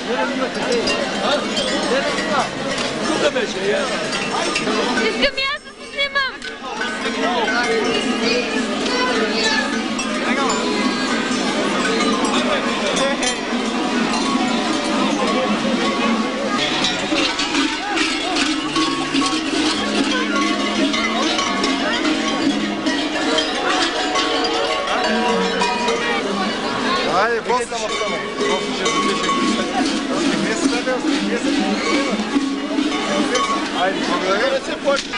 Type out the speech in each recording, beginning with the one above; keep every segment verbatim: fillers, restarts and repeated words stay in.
Искам и аз да се снимам! Айде, после ще Айде, благодаря да се почне.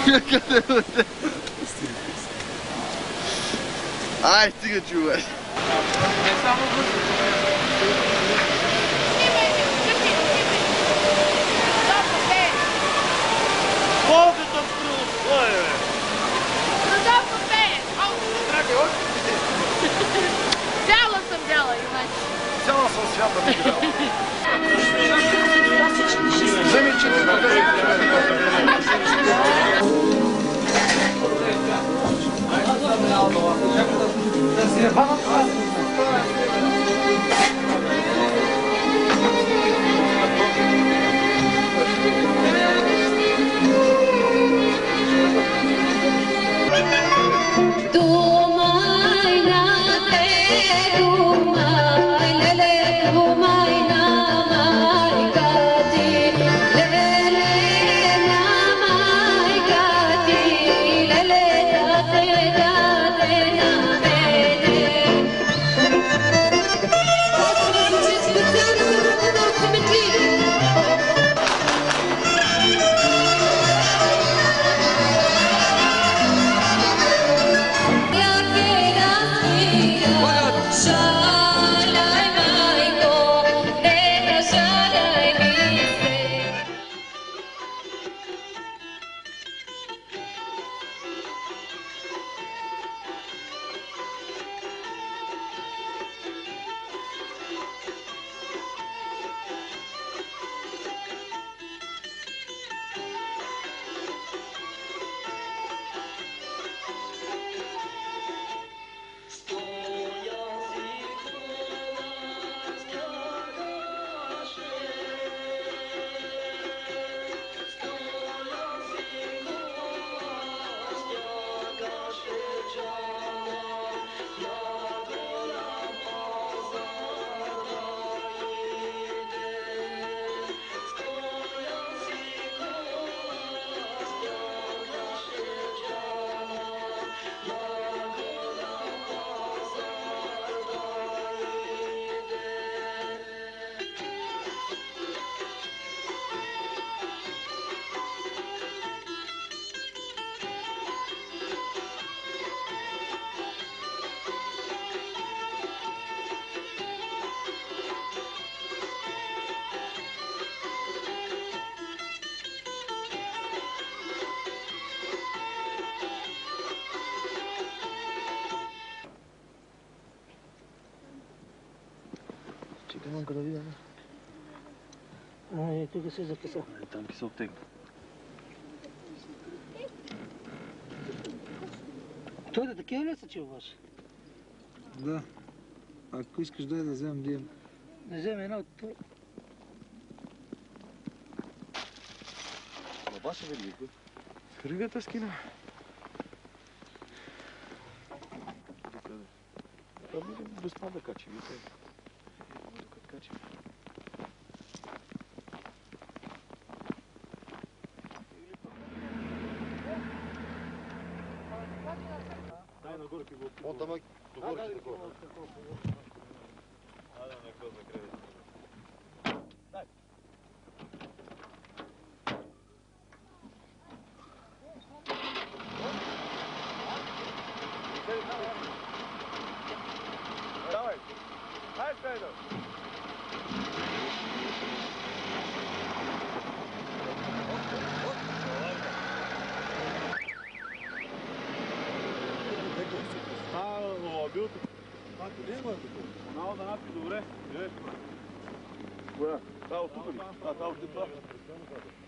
Ай, стига, чуваш. Не само бързо. Колко е там струва? Ой, бе. Родопо пее. Чакай, още ти. Цяла съм бяла, иначе. Цяла съм свята не гряла. Вземи, че ти Чекай, мамка, да видя. Ай, тук се закъса. Там ки се обтегна. Той да такива ли са, че обаче? Да. Ако искаш дай да вземем дием. Да вземе една от това. Баба ще види. Ригата скина. Без това да качи, вие. Докато качи. Дай нагоре пиво. От ама... Догоре ще догоре. Айде на какво закреде. Дай. Давай! Хайде, Федор! А, бил тук. А, къде има тук? Мало да напи, добре. Коя? Това от тук ли? А, това от тук.